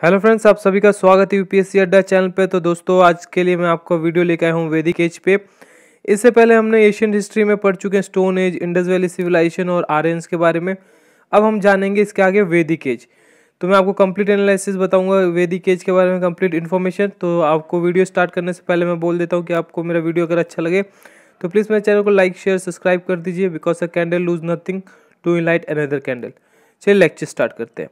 Hello friends, आप सभी का स्वागत है यूपीएससी अड्डा चैनल पे। तो दोस्तों, आज के लिए मैं आपको वीडियो लेकर आया हूँ वैदिक एज पे। इससे पहले हमने एशियन हिस्ट्री में पढ़ चुके हैं stone age, Indus valley civilization और आर्यंस के बारे में। अब हम जानेंगे इसके आगे वैदिक एज। तो मैं आपको कंप्लीट एनालिसिस बताऊंगा वैदिक एज के बारे में, कंप्लीट इन्फॉर्मेशन। तो आपको वीडियो स्टार्ट करने से पहले मैं बोल देता हूँ कि आपको मेरा वीडियो अगर अच्छा लगे तो प्लीज़ मेरे चैनल को लाइक शेयर सब्सक्राइब कर दीजिए, because a candle lose nothing to enlight another candle. चलिए लेक्चर स्टार्ट करते हैं।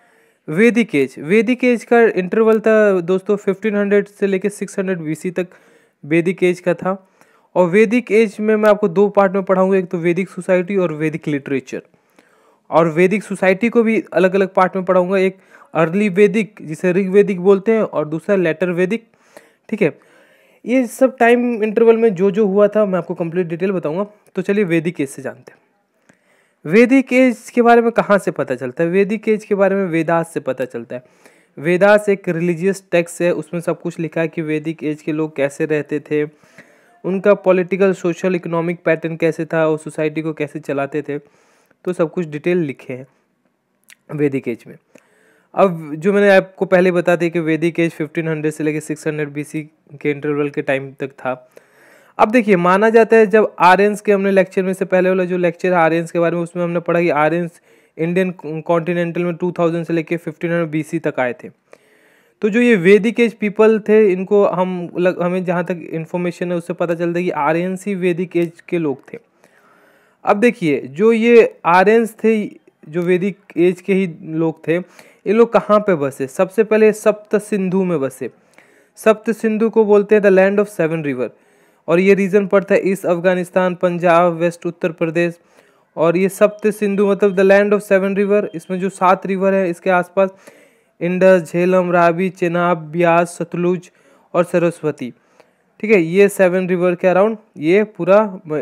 वैदिक एज का इंटरवल था दोस्तों 1500 से लेकर 600 बीसी तक वैदिक एज का था। और वैदिक एज में मैं आपको दो पार्ट में पढ़ाऊंगा, एक तो वैदिक सोसाइटी और वैदिक लिटरेचर। और वैदिक सोसाइटी को भी अलग अलग पार्ट में पढ़ाऊंगा, एक अर्ली वैदिक जिसे ऋग्वैदिक बोलते हैं और दूसरा लेटर वैदिक। ठीक है, ये सब टाइम इंटरवल में जो जो हुआ था मैं आपको कंप्लीट डिटेल बताऊंगा। तो चलिए वैदिक एज से जानते हैं। वैदिक एज के बारे में कहाँ से पता चलता है? वैदिक एज के बारे में वेदास से पता चलता है। वेदास एक रिलीजियस टेक्स्ट है, उसमें सब कुछ लिखा है कि वैदिक एज के लोग कैसे रहते थे, उनका पॉलिटिकल सोशल इकोनॉमिक पैटर्न कैसे था और सोसाइटी को कैसे चलाते थे। तो सब कुछ डिटेल लिखे हैं वैदिक एज में। अब जो मैंने आपको पहले बता दिया कि वैदिक एज 1500 से लेकर 600 बीसी के इंटरवल के टाइम तक था। अब देखिए, माना जाता है जब आर्यंस के हमने लेक्चर में से पहले वाला जो लेक्चर है आर्यंस के बारे में, उसमें हमने पढ़ा कि आर्यंस इंडियन कॉन्टिनेंटल में 2000 से लेकर 1500 बीसी तक आए थे। तो जो ये वैदिक एज पीपल थे, इनको हमें जहाँ तक इन्फॉर्मेशन है उससे पता चलता है कि आर्यंस ही वैदिक एज के लोग थे। अब देखिए, जो ये आर्यंस थे, जो वैदिक एज के ही लोग थे, ये लोग कहाँ पे बसे? सबसे पहले सप्त सिंधु में बसे। सप्त सिंधु को बोलते हैं द लैंड ऑफ 7 रिवर। और ये रीजन पड़ता है ईस्ट अफगानिस्तान, पंजाब, वेस्ट उत्तर प्रदेश। और ये सप्त सिंधु मतलब द लैंड ऑफ 7 रिवर। इसमें जो 7 रिवर है इसके आसपास इंडस, झेलम, रावी, चेनाब, ब्यास, सतलुज और सरस्वती। ठीक है, ये 7 रिवर के अराउंड ये पूरा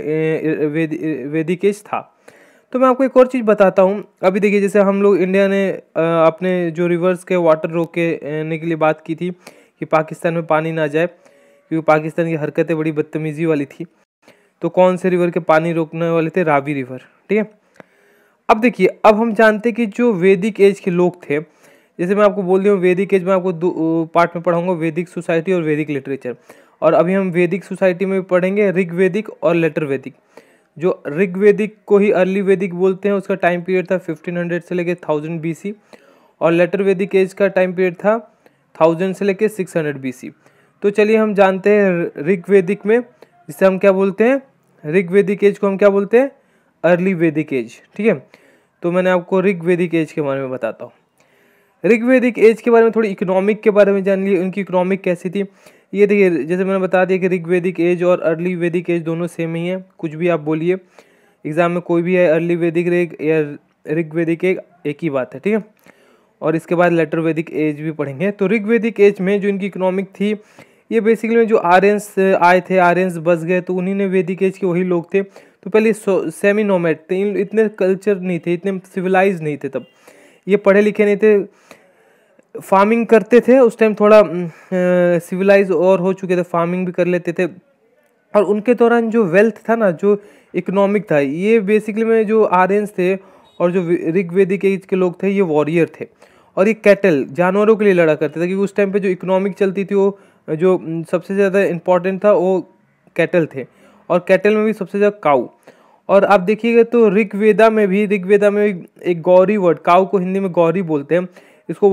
वैदिक एज था। तो मैं आपको एक और चीज़ बताता हूँ। अभी देखिए, जैसे हम लोग इंडिया ने अपने जो रिवर्स के वाटर रोकने के लिए बात की थी कि पाकिस्तान में पानी ना जाए, क्योंकि पाकिस्तान की हरकतें बड़ी बदतमीजी वाली थी। तो कौन से रिवर के पानी रोकने वाले थे? रावी रिवर। ठीक है, अब देखिए, अब हम जानते हैं कि जो वैदिक एज के लोग थे, जैसे मैं आपको बोल दिया हूँ वैदिक एज में आपको दो पार्ट में पढ़ाऊंगा, वैदिक सोसाइटी और वैदिक लिटरेचर। और अभी हम वैदिक सोसाइटी में पढ़ेंगे ऋग्वैदिक और लेटर वैदिक। जो ऋग्वैदिक को ही अर्ली वैदिक बोलते हैं, उसका टाइम पीरियड था 1500 से लेकर 1000 बीसी। और लेटर वैदिक एज का टाइम पीरियड था 1000 से लेकर 600 बीसी। तो चलिए हम जानते हैं ऋग्वैदिक में जिसे हम क्या बोलते हैं, ऋग्वैदिक एज को हम क्या बोलते हैं? Early Vedic as. ठीक है, तो मैंने आपको ऋग्वैदिक एज के बारे में बताता हूँ। ऋग्वैदिक एज के बारे में थोड़ी इकोनॉमिक के बारे में जान लिए, उनकी इकोनॉमिक कैसी थी। ये देखिए, जैसे मैंने बता दिया कि ऋग्वैदिक एज और अर्ली वैदिक एज दोनों सेम ही है, कुछ भी आप बोलिए एग्जाम में कोई भी है, अर्ली वैदिक ऋग या ऋग्वैदिक एक ही बात है। ठीक है, और इसके बाद लेटर वैदिक एज भी पढ़ेंगे। तो ऋग्वैदिक एज में जो इनकी इकोनॉमिक थी, ये बेसिकली में जो आर्यंस आए थे, आर्यंस बस गए, तो उन्हीं ने वैदिक एज के वही लोग थे। तो पहले सेमी नोमैड थे, इतने कल्चर नहीं थे, इतने सिविलाइज नहीं थे तब, ये पढ़े लिखे नहीं थे, फार्मिंग करते थे उस टाइम, थोड़ा सिविलाइज और हो चुके थे, फार्मिंग भी कर लेते थे। और उनके दौरान जो वेल्थ था ना, जो इकोनॉमिक था, ये बेसिकली में जो आर्यंस थे और जो ऋग्वैदिक एज के लोग थे, ये वॉरियर थे। और ये कैटल, जानवरों के लिए लड़ा करते थे, क्योंकि उस टाइम पे जो इकोनॉमिक चलती थी, वो जो सबसे ज़्यादा इम्पॉर्टेंट था वो कैटल थे। और कैटल में भी सबसे ज़्यादा काऊ। और आप देखिएगा तो ऋग्वेदा में भी एक गौरी वर्ड, काऊ को हिंदी में गौरी बोलते हैं, इसको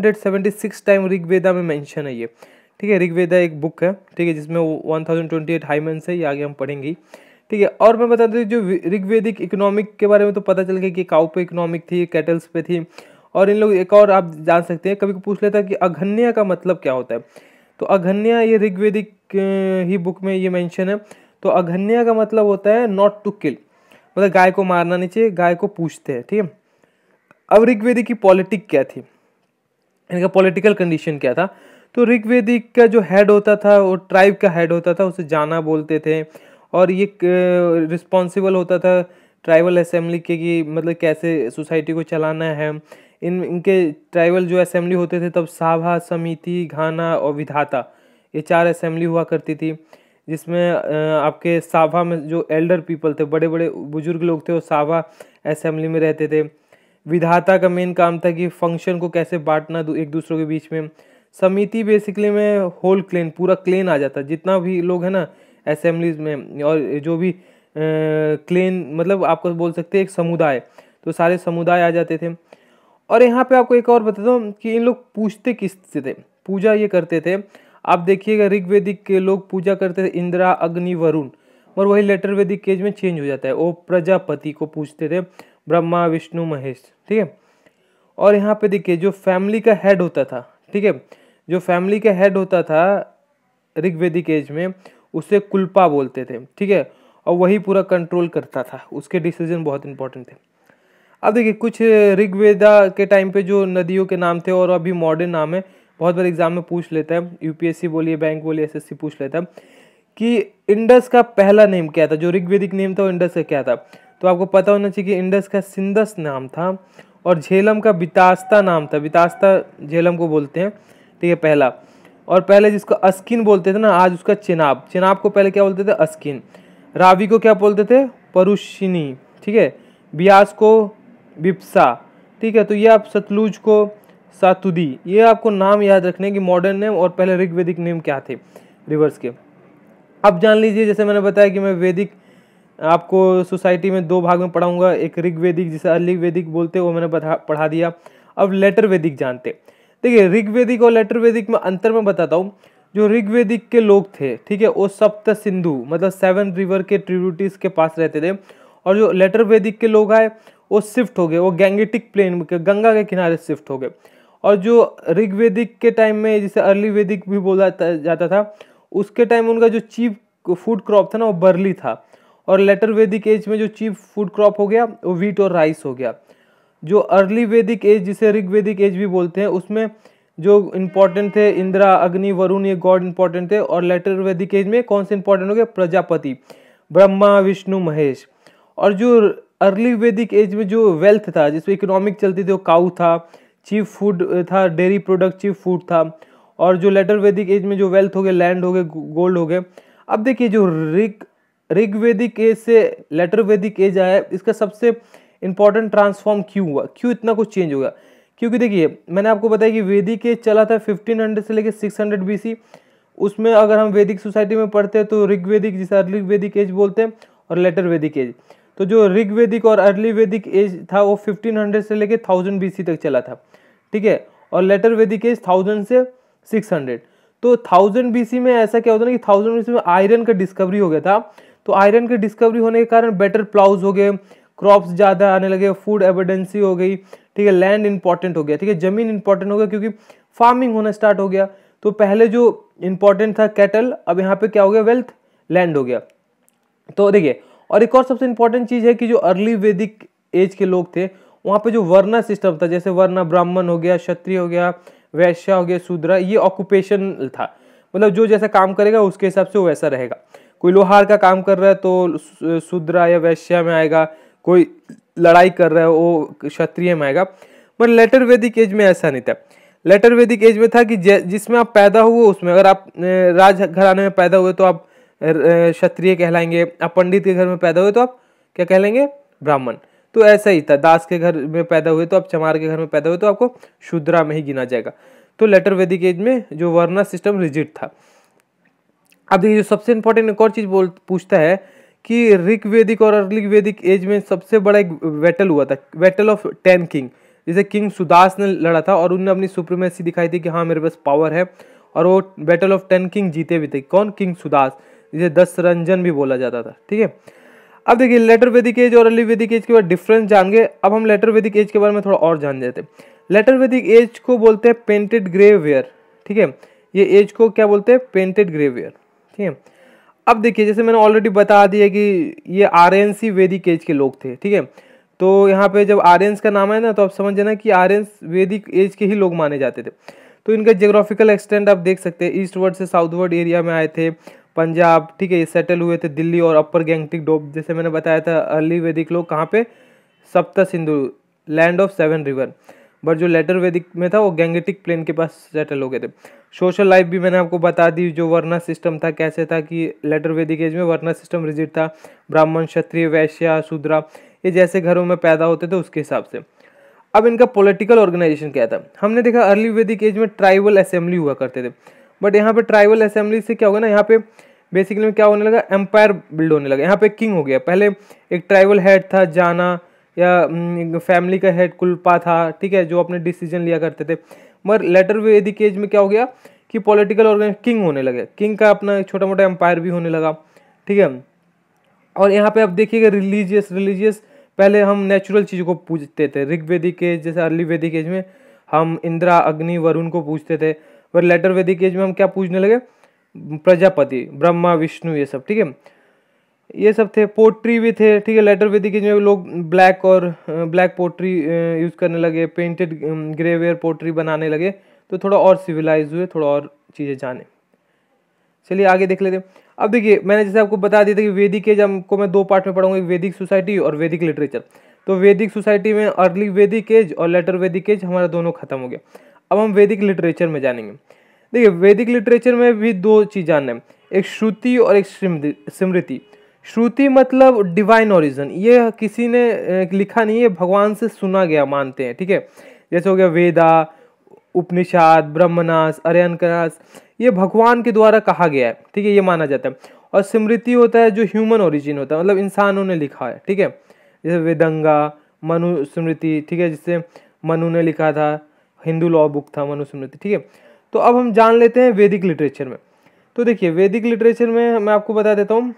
176 टाइम ऋग्वेदा में मेंशन है ये। ठीक है, ऋग्वेदा एक बुक है, ठीक है, जिसमें 1028 हाइमेंस है, ये आगे हम पढ़ेंगे। ठीक है, और मैं बता दूं जो ऋग्वैदिक इकोनॉमिक के बारे में तो पता चल गया कि काऊ पे इकोनॉमिक थी, कैटल्स पे थी। और इन लोग एक और आप जान सकते हैं, कभी पूछ लेता है कि अघन्या का मतलब क्या होता है। तो अघन्या ये ऋग्वैदिक ही बुक में ये मेंशन है। तो अघन्या का मतलब होता है नॉट टू किल, मतलब गाय को मारना नहीं चाहिए, गाय को पूछते हैं। ठीक है, अब ऋग्वैदिक की पॉलिटिक क्या थी, इनका पॉलिटिकल कंडीशन क्या था? तो ऋग्वैदिक का जो हेड होता था वो ट्राइब का हेड होता था, उसे जाना बोलते थे। और ये रिस्पॉन्सिबल होता था ट्राइबल असेंबली के, कि मतलब कैसे सोसाइटी को चलाना है। इनके ट्राइबल जो असेंबली होते थे तब साभा, समिति, घाना और विधाता, ये 4 असेंबली हुआ करती थी। जिसमें आपके साभा में जो एल्डर पीपल थे, बड़े बड़े बुजुर्ग लोग थे, वो साभा असेंबली में रहते थे। विधाता का मेन काम था कि फंक्शन को कैसे बांटना एक दूसरों के बीच में। समिति बेसिकली में होल क्लेन, पूरा क्लेन आ जाता, जितना भी लोग हैं ना असेंबलीज में, और जो भी क्लेन मतलब आपको बोल सकते हैं एक समुदाय, तो सारे समुदाय आ जाते थे। और यहाँ पे आपको एक और बताता हूँ कि इन लोग पूजते किससे थे, पूजा ये करते थे। आप देखिएगा ऋग्वेदिक के लोग पूजा करते थे इंद्रा, अग्नि, वरुण, और वही लेटर वैदिक एज में चेंज हो जाता है, वो प्रजापति को पूजते थे, ब्रह्मा, विष्णु, महेश, ठीक है। और यहाँ पे देखिए जो फैमिली का हेड होता था, ठीक है, जो फैमिली का हेड होता था ऋग्वेदिक एज में उसे कुलपा बोलते थे, ठीक है, और वही पूरा कंट्रोल करता था, उसके डिसीजन बहुत इंपॉर्टेंट थे। अब देखिए कुछ ऋग्वेदा के टाइम पे जो नदियों के नाम थे और अभी मॉडर्न नाम है, बहुत बार एग्जाम में पूछ लेता है, यूपीएससी बोलिए, बैंक बोलिए, एसएससी पूछ लेता है कि इंडस का पहला नेम क्या था, जो ऋग्वेदिक नेम था वो इंडस का क्या था। तो आपको पता होना चाहिए कि इंडस का सिंदस नाम था और झेलम का बितास्ता नाम था, बितास्ता झेलम को बोलते हैं, ठीक है, पहला। और पहले जिसको अस्किन बोलते थे ना, आज उसका चिनाब, चिनाब को पहले क्या बोलते थे, अस्किन। रावी को क्या बोलते थे, परुशिनी, ठीक है, ब्यास को बिप्सा, ठीक है। तो ये आप सतलुज को सातुदी, ये आपको नाम याद रखने की मॉडर्न नेम और पहले ऋग्वेदिक नेम क्या थे रिवर्स के। अब जान लीजिए, जैसे मैंने बताया कि मैं वैदिक आपको सोसाइटी में 2 भाग में पढ़ाऊंगा, एक ऋग्वेदिक जिसे अर्ली वैदिक बोलते हैं वो मैंने पढ़ा दिया। अब लेटर वैदिक जानते। देखिए ऋग्वेदिक और लेटर वैदिक में अंतर मैं बताता हूँ। जो ऋग्वेदिक के लोग थे, ठीक है, वो सप्त सिंधु मतलब 7 रिवर के ट्रिब्यूटरीज के पास रहते थे, और जो लेटर वैदिक के लोग आए वो शिफ्ट हो गए, वो गैंगेटिक प्लेन के गंगा के किनारे शिफ्ट हो गए। और जो ऋग्वेदिक के टाइम में जिसे अर्ली वैदिक भी बोला जाता था, उसके टाइम उनका जो चीफ फूड क्रॉप था ना वो बर्ली था, और लेटर वैदिक एज में जो चीफ फूड क्रॉप हो गया वो वीट और राइस हो गया। जो अर्ली वैदिक एज जिसे ऋग्वेदिक एज भी बोलते हैं उसमें जो इंपॉर्टेंट थे इंद्रा, अग्नि, वरुण, ये गॉड इंपॉर्टेंट थे। और लेटर वैदिक एज में कौन से इंपॉर्टेंट हो गए, प्रजापति, ब्रह्मा, विष्णु, महेश। और जो अर्ली वैदिक एज में जो वेल्थ था, जिसमें इकोनॉमिक चलती थी, वो काऊ था, चीफ फूड था, डेयरी प्रोडक्ट चीफ फूड था। और जो लेटर वैदिक एज में जो वेल्थ हो गए, लैंड हो गए, गोल्ड हो गए। अब देखिए जो ऋग्वेदिक एज से लेटर वैदिक एज आया, इसका सबसे इंपॉर्टेंट ट्रांसफॉर्म क्यों हुआ, क्यों इतना कुछ चेंज होगा, क्योंकि देखिए मैंने आपको बताया कि वैदिक एज चला था 1500 से लेकर 600 बीसी। उसमें अगर हम वैदिक सोसाइटी में पढ़ते हैं तो ऋग्वेदिक जिसे अर्ली वैदिक एज बोलते हैं और लेटर वैदिक एज। तो जो ऋग्वेदिक और अर्ली वैदिक एज था वो 1500 से लेकर 1000 बीसी तक चला था, ठीक है, और लेटर वैदिक एज 1000 से 600। तो 1000 बीसी में ऐसा क्या होता है ना कि 1000 बीसी में आयरन का डिस्कवरी हो गया था। तो आयरन की डिस्कवरी होने के कारण बेटर प्लाउज हो गए, क्रॉप्स ज़्यादा आने लगे, फूड एविडेंसी हो गई, ठीक है, लैंड इंपॉर्टेंट हो गया, ठीक है, जमीन इंपॉर्टेंट हो गया क्योंकि फार्मिंग होना स्टार्ट हो गया। तो पहले जो इंपॉर्टेंट था कैटल, अब यहाँ पे क्या हो गया, वेल्थ, लैंड हो गया। तो देखिए, और एक और सबसे इंपॉर्टेंट चीज़ है कि जो अर्ली वैदिक एज के लोग थे वहाँ पे जो वर्ण सिस्टम था, जैसे वर्ण ब्राह्मण हो गया, क्षत्रिय हो गया, वैश्य हो गया, शूद्र, ये ऑक्यूपेशन था, मतलब जो जैसा काम करेगा उसके हिसाब से वो वैसा रहेगा। कोई लोहार का काम कर रहा है तो शूद्र या वैश्य में आएगा, कोई लड़ाई कर रहा है वो क्षत्रिय में आएगा। पर लेटर वैदिक एज में ऐसा नहीं था। लेटर वैदिक एज में था कि जिसमें आप पैदा हुए उसमें, अगर आप राज घराने में पैदा हुए तो आप क्षत्रिय कहलाएंगे, आप पंडित के घर में पैदा हुए तो आप क्या कहलाएंगे, ब्राह्मण। तो ऐसा ही था, दास के घर में पैदा हुए तो आप, चमार के घर में पैदा हुए तो आपको शूद्रा में ही गिना जाएगा। तो लेटर वैदिक एज में जो वर्ण सिस्टम रिजिड था। अब देखिए जो सबसे इंपॉर्टेंट एक और चीज पूछता है कि ऋग्वेदिक और अर्ली वैदिक एज में सबसे बड़ा एक बैटल हुआ था, बैटल ऑफ 10 किंग, जिसे किंग सुदास ने लड़ा था और उन्होंने अपनी सुप्रीमेसी दिखाई थी कि हाँ मेरे पास पावर है, और वो बैटल ऑफ 10 किंग जीते भी थे। कौन, किंग सुदास, जिसे 10 रंजन भी बोला जाता था, ठीक है। अब देखिए लेटर वैदिक एज और अर्ली वैदिक एज के बाद डिफरेंस जान गए, अब हम लेटर वैदिक एज के बारे में थोड़ा और जान लेते हैं। लेटर वैदिक एज को बोलते हैं पेंटेड ग्रे वेयर, ठीक है, ये एज को क्या बोलते हैं, पेंटेड ग्रे वेयर, ठीक है। अब देखिए जैसे मैंने ऑलरेडी बता दिया कि ये आर्यंस ही वैदिक एज के लोग थे, ठीक है। तो यहाँ पे जब आर्यंस का नाम है ना तो आप समझ जाना कि आर्यंस वैदिक एज के ही लोग माने जाते थे। तो इनका जियोग्राफिकल एक्सटेंट आप देख सकते हैं, ईस्टवर्ड से साउथवर्ड एरिया में आए थे, पंजाब, ठीक है, ये सेटल हुए थे दिल्ली और अपर गैंगटिक डोब, जैसे मैंने बताया था अर्ली वैदिक लोग कहाँ पे, Sapta Sindhu, land of 7 river. But जो लेटर वैदिक में था वो गैंगेटिक प्लेन के पास सेटल हो गए थे। सोशल लाइफ भी मैंने आपको बता दी, जो वर्ण सिस्टम था कैसे था कि लेटर वैदिक एज में वर्ण सिस्टम रिजिड था, ब्राह्मण, क्षत्रिय, वैश्य, शूद्रा, ये जैसे घरों में पैदा होते थे उसके हिसाब से। अब इनका पॉलिटिकल ऑर्गेनाइजेशन क्या था, हमने देखा अर्ली वैदिक एज में ट्राइबल असेंबली हुआ करते थे, बट यहाँ पे ट्राइबल असेंबली से क्या होगा ना, यहाँ पे बेसिकली में क्या होने लगा, एम्पायर बिल्ड होने लगा। यहाँ पे किंग हो गया, पहले एक ट्राइबल हेड था जाना, या फैमिली का हेड कुलपा था, ठीक है, जो अपने डिसीजन लिया करते थे। मगर लेटर वैदिक एज में क्या हो गया कि पॉलिटिकल ऑर्गेनाइजेशन किंग होने लगे, किंग का अपना छोटा मोटा एम्पायर भी होने लगा, ठीक है। और यहाँ पे अब देखिएगा रिलीजियस पहले हम नेचुरल चीज़ों को पूजते थे, ऋग वैदिक एज जैसे अर्ली वैदिक एज में हम इंद्रा अग्नि वरुण को पूजते थे, पर लेटर वैदिक एज में हम क्या पूजने लगे, प्रजापति ब्रह्मा विष्णु ये सब, ठीक है, ये सब थे। पोट्री भी थे, ठीक है, लेटर वैदिक एज में लोग ब्लैक पोट्री यूज़ करने लगे, पेंटेड ग्रेवियर पोट्री बनाने लगे, तो थोड़ा और सिविलाइज हुए, थोड़ा और चीज़ें जाने। चलिए आगे देख लेते हैं। अब देखिए मैंने जैसे आपको बता दिया था कि वैदिक एज हमको मैं दो पार्ट में पढ़ाऊंगा, एक वैदिक सोसाइटी और वैदिक लिटरेचर। तो वैदिक सोसाइटी में अर्ली वैदिक एज और लेटर वैदिक एज हमारा दोनों खत्म हो गया। अब हम वैदिक लिटरेचर में जानेंगे। देखिए वैदिक लिटरेचर में भी दो चीज़ जानना है, एक श्रुति और एक स्मृति। श्रुति मतलब डिवाइन ओरिजिन, ये किसी ने लिखा नहीं है, भगवान से सुना गया मानते हैं, ठीक है। जैसे हो गया वेदा, उपनिषद, ब्रह्मनास, आर्यनकास, ये भगवान के द्वारा कहा गया है, ठीक है, ये माना जाता है। और स्मृति होता है जो ह्यूमन ओरिजिन होता है, मतलब इंसानों ने लिखा है, ठीक है, जैसे वेदंगा, मनु स्मृति, ठीक है, जिससे मनु ने लिखा था, हिंदू लॉ बुक था मनु स्मृति, ठीक है। तो अब हम जान लेते हैं वैदिक लिटरेचर में। तो देखिए वैदिक लिटरेचर में मैं आपको बता देता हूँ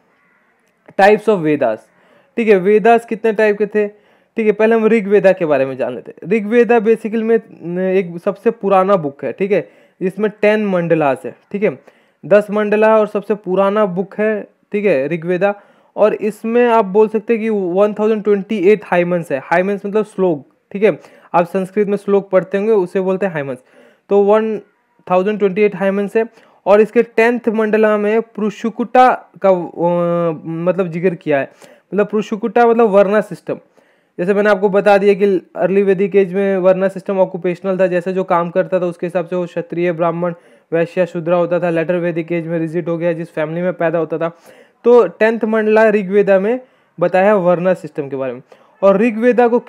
टाइप्स ऑफ वेदास, ठीक है। वेदास कितने टाइप के थे, ठीक है। पहले हम ऋग्वेदा के बारे में जान लेते हैं। ऋग्वेदा बेसिकली में एक सबसे पुराना बुक है, ठीक है, जिसमें 10 मंडलास है, ठीक है, 10 मंडला और सबसे पुराना बुक है, ठीक है, ऋग्वेदा। और इसमें आप बोल सकते हैं कि 1028 हाइमन्स है। हाइमन्स मतलब श्लोक, ठीक है, आप संस्कृत में श्लोक पढ़ते होंगे, उसे बोलते हैं हाइमन्स। तो 1028 हाइमन्स है। और इसके 10th मंडला में पुरुषुकुटा का मतलब जिक्र किया है। मतलब पुरुषुकुटा मतलब वर्ना सिस्टम। जैसे मैंने आपको बता दिया कि अर्ली वैदिक एज में वर्ना सिस्टम ऑक्यूपेशनल था, जैसे जो काम करता था उसके हिसाब से वो क्षत्रिय, ब्राह्मण, वैश्य, शूद्र होता था। लेटर वैदिक एज में रिजिट हो गया, जिस फैमिली में पैदा होता था। तो 10th मंडला ऋग्वेदा में बताया वर्ना सिस्टम के बारे में। और ऋग्वेदा को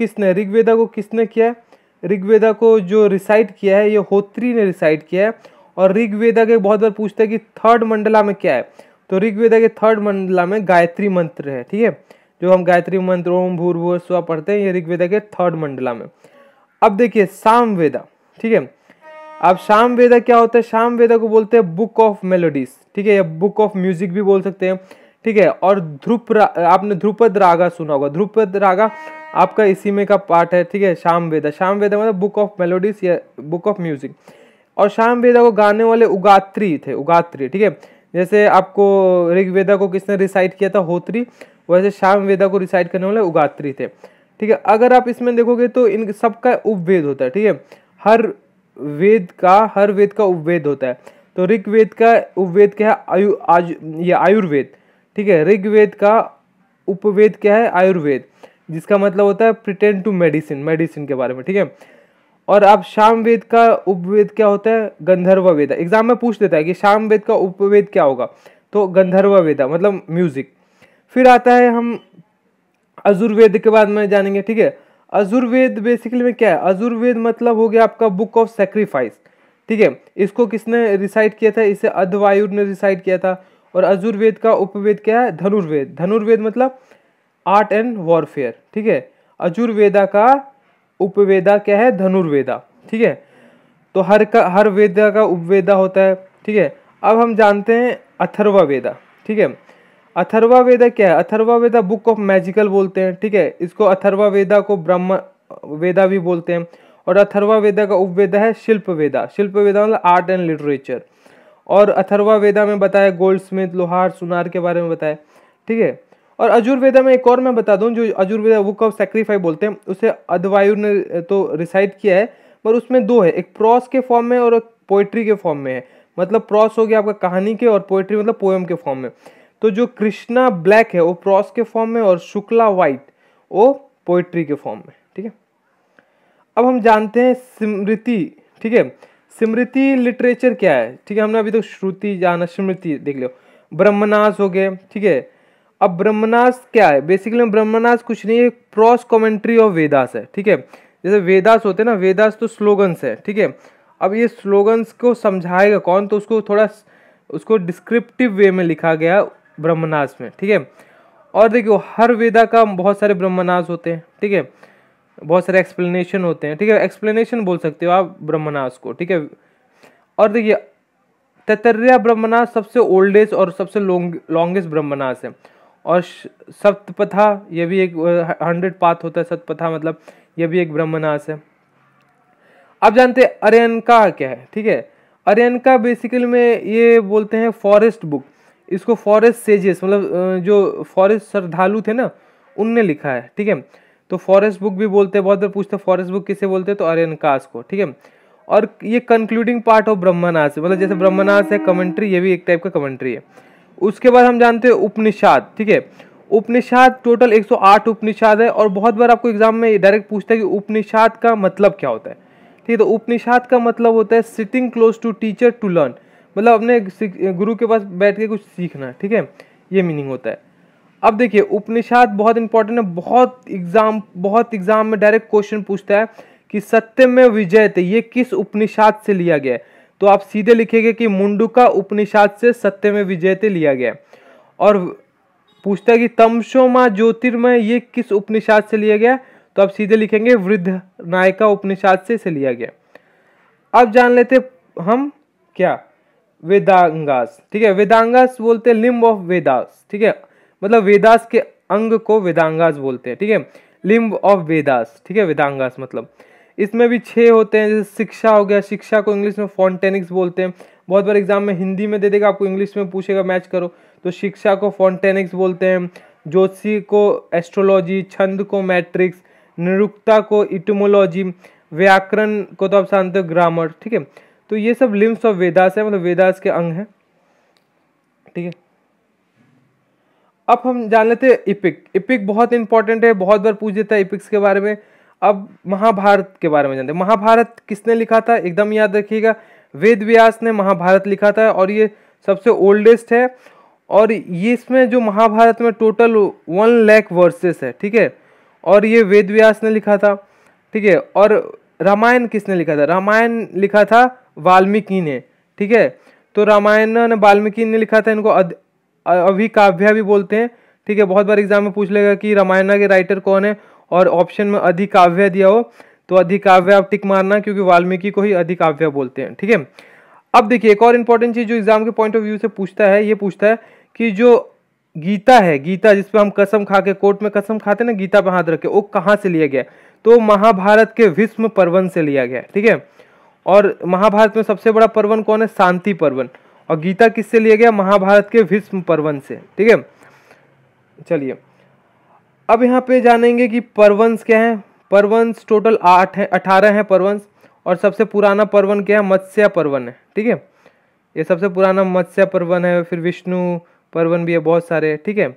किसने किया है, ऋग्वेदा को जो रिसाइट किया है ये होत्री ने रिसाइट किया है। और ऋग्वेदा के बहुत बार पूछते हैं कि 3rd मंडला में क्या है, तो ऋग्वेदा के 3rd मंडला में गायत्री मंत्र है, ठीक है, जो हम गायत्री मंत्र ओम भूर्भुवः स्वः पढ़ते हैं, ये ऋग्वेदा के 3rd मंडला में। अब देखिए सामवेदा, ठीक है। अब सामवेदा क्या होता है, सामवेदा को बोलते हैं बुक ऑफ मेलोडीज, ठीक है, या बुक ऑफ म्यूजिक भी बोल सकते हैं, ठीक है। और आपने ध्रुपद रागा सुना होगा, ध्रुपद रागा आपका इसी में का पार्ट है, ठीक है। सामवेदा मतलब बुक ऑफ मेलोडीज या बुक ऑफ म्यूजिक। और सामवेदा को गाने वाले उगात्री थे, ठीक है। जैसे आपको ऋग्वेदा को किसने रिसाइट किया था, होत्री, वैसे सामवेदा को रिसाइट करने वाले उगात्री थे, ठीक है। अगर आप इसमें देखोगे तो इन सबका उपवेद होता है, ठीक है। हर वेद का उपवेद होता है। तो ऋग्वेद का उपवेद क्या है, आयुर्वेद, ठीक है। ऋग्वेद का उपवेद क्या है, आयुर्वेद, जिसका मतलब होता है प्रिटेंड टू मेडिसिन के बारे में, ठीक है। और अब सामवेद का उपवेद क्या होता है, गंधर्व वेदा। एग्जाम में पूछ देता है कि सामवेद का उपवेद क्या होगा, तो गंधर्व वेदा मतलब म्यूजिक। फिर आता है हम अजुर्वेद के बाद में जानेंगे, ठीक है। अजुर्वेद बेसिकली में क्या है, अजुर्वेद मतलब हो गया आपका बुक ऑफ सेक्रीफाइस, ठीक है। इसको किसने रिसाइट किया था, इसे अधवायुर ने रिसाइट किया था। और अजुर्वेद का उपवेद क्या है, धनुर्वेद मतलब आर्ट एंड वॉरफेयर, ठीक है। अजुर्वेदा का उपवेदा क्या है, धनुर्वेदा, ठीक है। तो हर वेदा का उपवेदा होता है, ठीक है। अब हम जानते हैं अथर्वा वेदा, ठीक है। अथर्वा वेदा क्या है, Atharva Veda book of magical बोलते हैं, ठीक है। इसको अथर्वा वेदा को ब्रह्म वेदा भी बोलते हैं। और अथर्वा वेदा का उपवेदा है शिल्प वेदा मतलब आर्ट एंड लिटरेचर। और अथर्वा वेदा में बताया गोल्ड स्मिथ, लोहार, सुनार के बारे में बताया, ठीक है। और अजुर्वेदा में एक और मैं बता दूं, जो अजुर्वेदा बुक ऑफ सैक्रिफाइस बोलते हैं, उसे अधवायुर ने तो रिसाइट किया है, पर उसमें दो है, एक प्रॉस के फॉर्म में और एक पोएट्री के फॉर्म में है। मतलब प्रॉस हो गया आपका कहानी के, और पोएट्री मतलब पोएम के फॉर्म में। तो जो कृष्णा ब्लैक है वो प्रॉस के फॉर्म में, और शुक्ला व्हाइट वो पोएट्री के फॉर्म में, ठीक है। अब हम जानते हैं स्मृति, ठीक है। स्मृति लिटरेचर क्या है, ठीक है। हमने अभी तो श्रुति जाना, स्मृति देख लो। ब्रह्मनास हो गए, ठीक है। अब ब्रह्मनास क्या है, बेसिकली ब्रह्मनास कुछ नहीं है, प्रॉस कमेंट्री ऑफ वेदास है, ठीक है। जैसे वेदास होते हैं ना, वेदास तो स्लोगन्स है, ठीक है। अब ये स्लोगन्स को समझाएगा कौन, तो उसको थोड़ा उसको डिस्क्रिप्टिव वे में लिखा गया ब्रह्मनास में, ठीक है। और देखियो हर वेदा का बहुत सारे ब्रह्मनास होते हैं, ठीक है, बहुत सारे एक्सप्लेनेशन होते हैं, ठीक है, एक्सप्लेनेशन बोल सकते हो आप ब्रह्मनास को, ठीक है। और देखिए तैत्तरीय ब्रह्मनास सबसे ओल्डेस्ट और सबसे लॉन्गेस्ट ब्रह्मनास है। और सप्तपथा ये भी एक 100 पाथ होता है, सप्तपथा मतलब ये भी एक ब्रह्मनास है। अब जानते हैं अरण्यका क्या है, ठीक है। अरण्यका बेसिकली में ये बोलते हैं फॉरेस्ट बुक, इसको फॉरेस्ट सेजेस मतलब जो फॉरेस्ट श्रद्धालु थे ना उनने लिखा है, ठीक है। तो फॉरेस्ट बुक भी बोलते हैं, बहुत बार पूछते हैं फॉरेस्ट बुक किसे बोलते हैं, तो अरण्यकास को, ठीक है। और ये कंक्लूडिंग पार्ट ऑफ ब्रह्मनास है, मतलब जैसे ब्रह्मनास है कमेंट्री, ये भी एक टाइप का कमेंट्री है। उसके बाद हम जानते हैं उपनिषद, ठीक है। उपनिषद टोटल 108 उपनिषद है, और बहुत बार आपको एग्जाम में डायरेक्ट पूछता है कि उपनिषद का मतलब क्या होता है, ठीक है। तो उपनिषद का मतलब होता है sitting close to teacher to learn, मतलब अपने गुरु के पास बैठ के कुछ सीखना, ठीक है, ये मीनिंग होता है। अब देखिए उपनिषद बहुत इंपॉर्टेंट है, बहुत एग्जाम में डायरेक्ट क्वेश्चन पूछता है कि सत्यम में विजयते ये किस उपनिषद से लिया गया है, तो आप सीधे लिखेंगे कि मुंडुका उपनिषद से सत्यम में विजयते लिया गया है। और पूछता है कि तमसोमा ज्योतिर्मय ये किस उपनिषद से लिया गया, तो आप सीधे लिखेंगे वृद्ध नायका उपनिषद से इसे लिया गया। अब जान लेते हम क्या वेदांगास, ठीक है। वेदांगास बोलते हैं लिम्ब ऑफ वेदास, ठीक है, मतलब वेदास के अंग को वेदांगास बोलते हैं, ठीक है, लिम्ब ऑफ वेदास, ठीक है, वेदांगास मतलब। इसमें भी 6 होते हैं, जैसे शिक्षा हो गया, शिक्षा को इंग्लिश में फॉन्टेनिक्स बोलते हैं, बहुत बार एग्जाम में हिंदी में दे देगा, आपको इंग्लिश में पूछेगा मैच करो, तो शिक्षा को फॉन्टेनिक्स बोलते हैं। ज्योतिषी को एस्ट्रोलॉजी, छंद को मैट्रिक्स, निरुक्ता को इटमोलॉजी, व्याकरण को तो आप जानते हो ग्रामर, ठीक है। तो ये सब लिम्स ऑफ वेदास है, मतलब वेदास के अंग है, ठीक है। अब हम जान लेते हैं इपिक। इपिक बहुत इंपॉर्टेंट है, बहुत बार पूछ देता है इपिक्स के बारे में। अब महाभारत के बारे में जानते हैं। महाभारत किसने लिखा था, एकदम याद रखिएगा, वेद व्यास ने महाभारत लिखा था, और ये सबसे ओल्डेस्ट है। और ये इसमें जो महाभारत में टोटल 1 लाख वर्सेस है, ठीक है, और ये वेद व्यास ने लिखा था, ठीक है। और रामायण किसने लिखा था, रामायण लिखा था वाल्मीकि ने, ठीक है। तो रामायण ने वाल्मीकि ने लिखा था, इनको अभिकाव्य भी बोलते हैं, ठीक है। बहुत बार एग्जाम में पूछ लेगा कि रामायण के राइटर कौन है, और ऑप्शन में अधिकाव्य दिया हो तो अधिकाव्य आप टिक मारना, क्योंकि वाल्मीकि को ही अधिकाव्य बोलते हैं, ठीक है। अब देखिए एक और इंपॉर्टेंट चीज जो एग्जाम के पॉइंट ऑफ व्यू से पूछता है, ये पूछता है कि जो गीता है, गीता जिसपे हम कसम खा के कोर्ट में कसम खाते ना, गीता पे हाथ रखे, वो कहाँ से लिया गया, तो महाभारत के भीष्म पर्वन से लिया गया, ठीक है। और महाभारत में सबसे बड़ा पर्वन कौन है, शांति पर्वन। और गीता किससे लिया गया, महाभारत के भीष्म पर्वन से, ठीक है। चलिए अब यहाँ पे जानेंगे कि पर्वंस क्या है। पर्वंस टोटल 8 है, 18 है पर्वंस। और सबसे पुराना पर्वन क्या है, मत्स्य पर्वन है, ठीक है, ये सबसे पुराना मत्स्य पर्वन है। फिर विष्णु पर्वन भी है, बहुत सारे, ठीक है।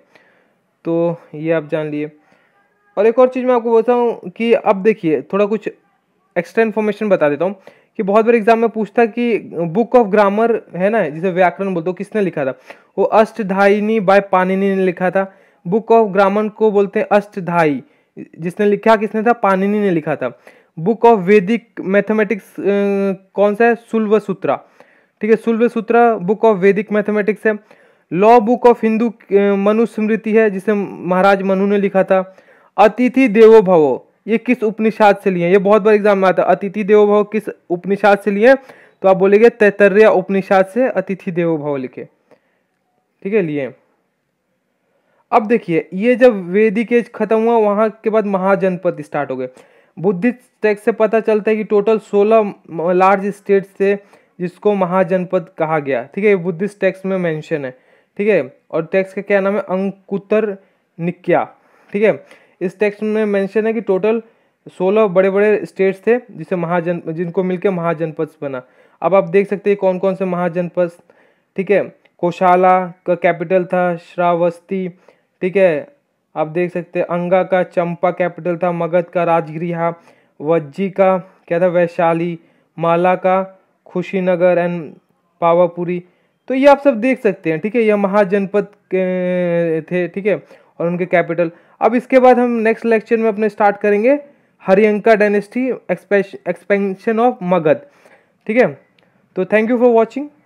तो ये आप जान लिए। और एक और चीज़ मैं आपको बोलता हूँ कि अब देखिए थोड़ा कुछ एक्स्ट्रा इन्फॉर्मेशन बता देता हूँ कि बहुत बार एग्जाम में पूछता कि बुक ऑफ ग्रामर है ना, जिसे व्याकरण बोलते हो, किसने लिखा था, वो अष्टधायिनी बाय पाणिनि ने लिखा था। बुक ऑफ ग्रामर को बोलते हैं अष्टधाई, जिसने लिखा किसने था, पाणिनि ने लिखा था। बुक ऑफ वैदिक मैथमेटिक्स कौन सा है, सुल्व सूत्रा, ठीक है, Sulva Sutra book of Vedic mathematics है। Law book of Hindu Manusmriti है, जिसे महाराज मनु ने लिखा था। अतिथि देवो भव ये किस उपनिषद से लिए, ये बहुत बार एग्जाम में आता है, अतिथि देवो भव किस उपनिषद से लिए, तो आप बोलेंगे तैत्तरीय उपनिषद से अतिथि देवो भव लिखे, ठीक है, लिए। अब देखिए ये जब वैदिक एज खत्म हुआ, वहां के बाद महाजनपद स्टार्ट हो गए। बुद्धिस्ट टेक्स्ट से पता चलता है कि टोटल 16 लार्ज स्टेट थे जिसको महाजनपद कहा गया, ठीक है, बुद्धिस्ट टेक्स्ट में मेंशन है, ठीक है। और टेक्स्ट का क्या नाम है, अंकुतर निक्या, ठीक है। इस टेक्स्ट में मेंशन है कि टोटल 16 बड़े बड़े स्टेट्स थे जिसे जिनको मिलकर महाजनपद बना। अब आप देख सकते हैं कौन कौन से महाजनपद, ठीक है। कोशाला का कैपिटल था श्रावस्ती, ठीक है। आप देख सकते हैं अंगा का चंपा कैपिटल था, मगध का राजगृह, वज्जी का क्या था, वैशाली, माला का खुशीनगर एंड पावापुरी। तो ये आप सब देख सकते हैं, ठीक है, ये महाजनपद थे, ठीक है, और उनके कैपिटल। अब इसके बाद हम नेक्स्ट लेक्चर में अपने स्टार्ट करेंगे Haryanka dynasty expansion of Magadh. ठीक है, तो थैंक यू फॉर वॉचिंग।